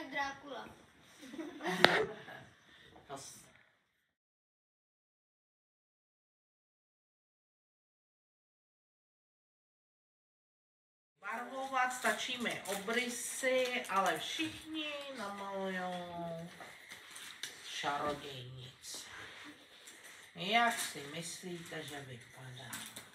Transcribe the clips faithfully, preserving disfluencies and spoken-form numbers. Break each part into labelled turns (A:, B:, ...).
A: Drákula.
B: Barvovat stačí mi obrysy, ale všichni namalujou čarodějnic. Jak si myslíte, že vypadá?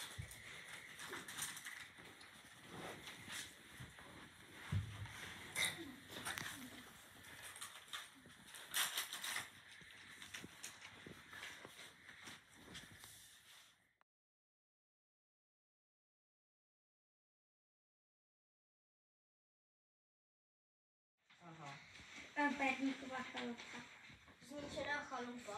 A: Perníková chalupa. Zničená chalupa.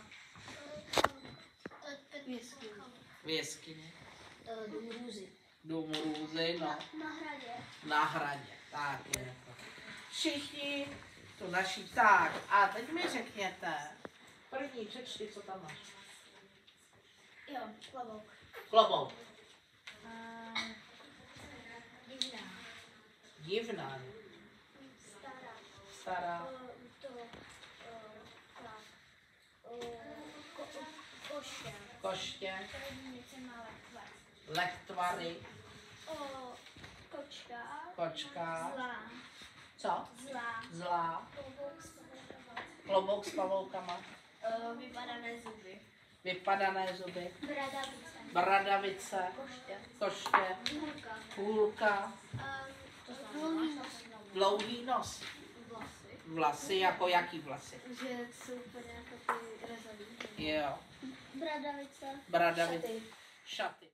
A: Věskyně.
B: Věskyně.
A: Dům Růzy.
B: Dům Růzy, no.
A: Na hradě.
B: Na hradě, tak je to. Všichni tu naší, tak a teď mi řekněte, první přečti, co tam máš.
A: Jo, klobouk.
B: Klobouk.
A: Uh, divná.
B: Divná.
A: Stará.
B: Stará.
A: Uh, to, uh, tak. Uh, ko, koště.
B: Koště.
A: Něco má lektvar.
B: Lektvary.
A: Uh, kočka.
B: Kočka.
A: Zlá.
B: Co?
A: Zlá.
B: Zlá.
A: Klobouk s pavoukama.
B: Klobouk s pavoukama.
A: Uh, vypadané zuby.
B: Vypadané zuby.
A: Bradavice.
B: Bradavice.
A: Koště.
B: Koště.
A: Hůlka.
B: Hůlka.
A: Um, Dlouhý nos.
B: Dlouhý nos.
A: Vlasy.
B: Vlasy, jako jaký vlasy?
A: Že jsou úplně jako ty rezavý.
B: Jo.
A: Bradavice.
B: Bradavice.
A: Šaty.
B: Šaty.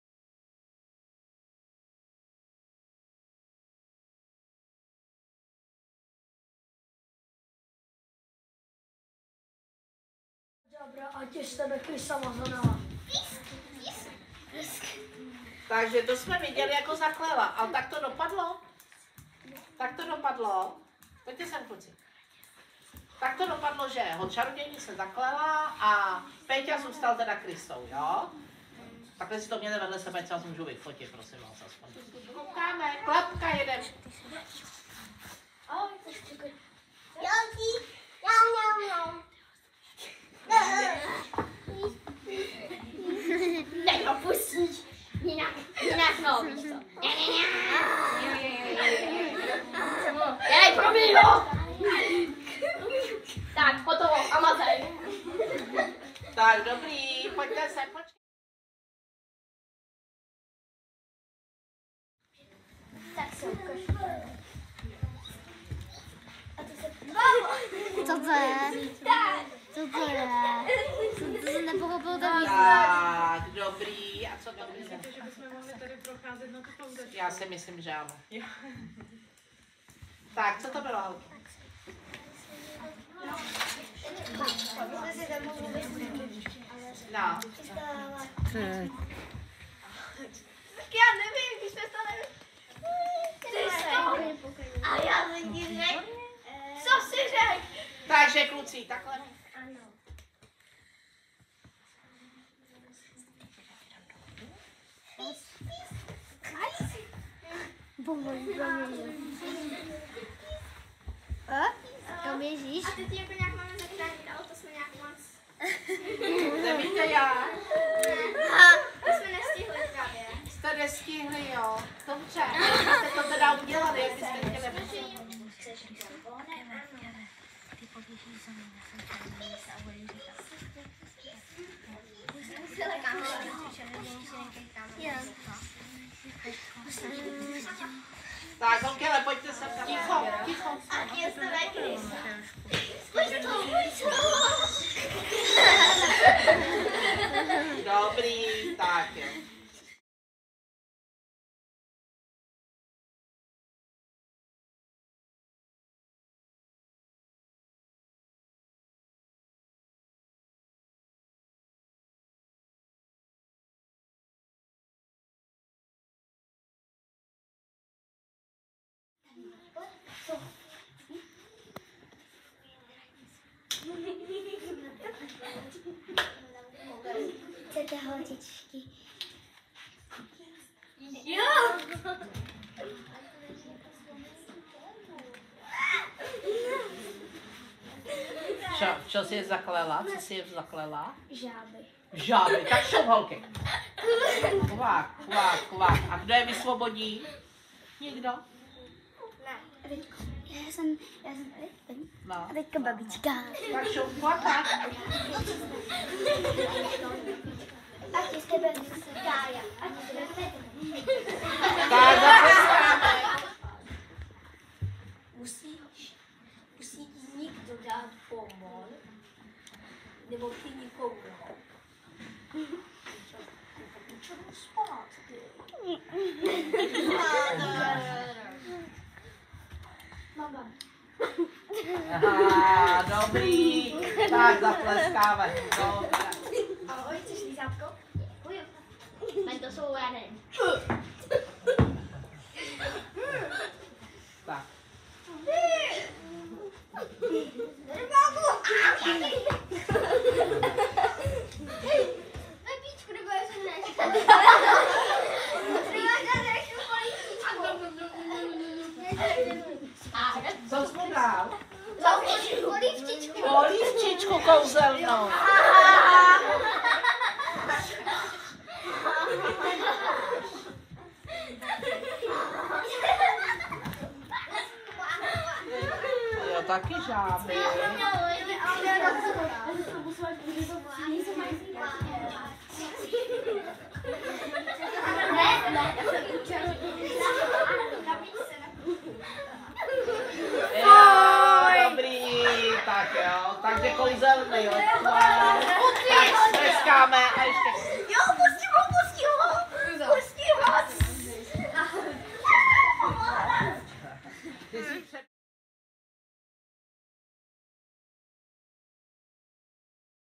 A: Dobra, a těž z tebe krysa mazaná.
B: Takže to jsme viděli jako zaklela, ale tak to dopadlo? Tak to dopadlo? Pojďte sem, kluci. Tak to dopadlo, že ho čarodějní se zaklela a Péťa zůstal teda Kristou, jo? Takhle si to měli vedle sebe, co vás můžu vyfotit, prosím vás, aspoň. Koukáme, klapka jedem.
A: Ahoj, chceš čekat?
C: Jolky, jau, jau, jau.
A: Dej ho pustíš. Jinak, jinak no, víš to. Ne, ne, ne. Dej, probíj ho. Tak, hotovo, a mazej.
B: Tak, dobrý, pojďte sem, počkej.
A: Tak se ukaž. A to se...
C: Co to je? Co to je? Co to jsem nepochopil to víc.
B: Tak, dobrý, a co to bude?
D: Myslíte, že bychom mohli tady procházet na tu pauzačku?
B: Já si myslím, že ano.
D: Jo.
B: Tak, co to bylo, holky? No.
A: Tak já nevím, když jsme to nevím. Ty jsi to. A já jsem ti řekl. Co jsi řekl?
B: Takže kluci, takhle.
A: Ano.
C: Kam běžíš?
A: A teď jako nějak máme zachránit auto, jsme nějak moc...
B: Nevíte já?
A: To jsme nestihli právě.
B: Jste nestihli, jo. Dobře, jak jste to teda udělali, jak byste chtěli. Tak, holkele, pojďte sem. Ticho, ticho.
A: A jestli taky.
B: Dobrý, tak jo.
C: Chcete holčičky?
A: Jo!
B: Čo, čo si je zaklela? Co si je zaklela?
A: Žáby.
B: Žáby, tak šup holky. Kvák, kvák, kvák. A kdo je vysvobodí? Nikdo?
A: Ne.
C: Já jsem, já jsem tady, tady.
B: No.
C: A teďka babička.
B: Tak šup, kvák.
A: Ať je z tebe Kája. Ať je z tebe Petr.
B: Tak zatleskáme.
A: Musíš, musí ti někdo dát pomoc, nebo ty nikomu. Učím spát, ty. Mama.
B: Aha, dobrý. Tak zatleskáme. Dobré.
A: Ahoj, chceš lízátko? Děkuji.
C: Men to jsou, já nevím.
B: Tak.
A: Píčku, nebo já jsem než.
B: Co jsi mu dal?
A: Polívčičku.
B: Polívčičku kouzelnou. Jo, taky žáby. Jo, dobrý, tak jo, takže kouzelný, jo. Tak tleskáme a ještě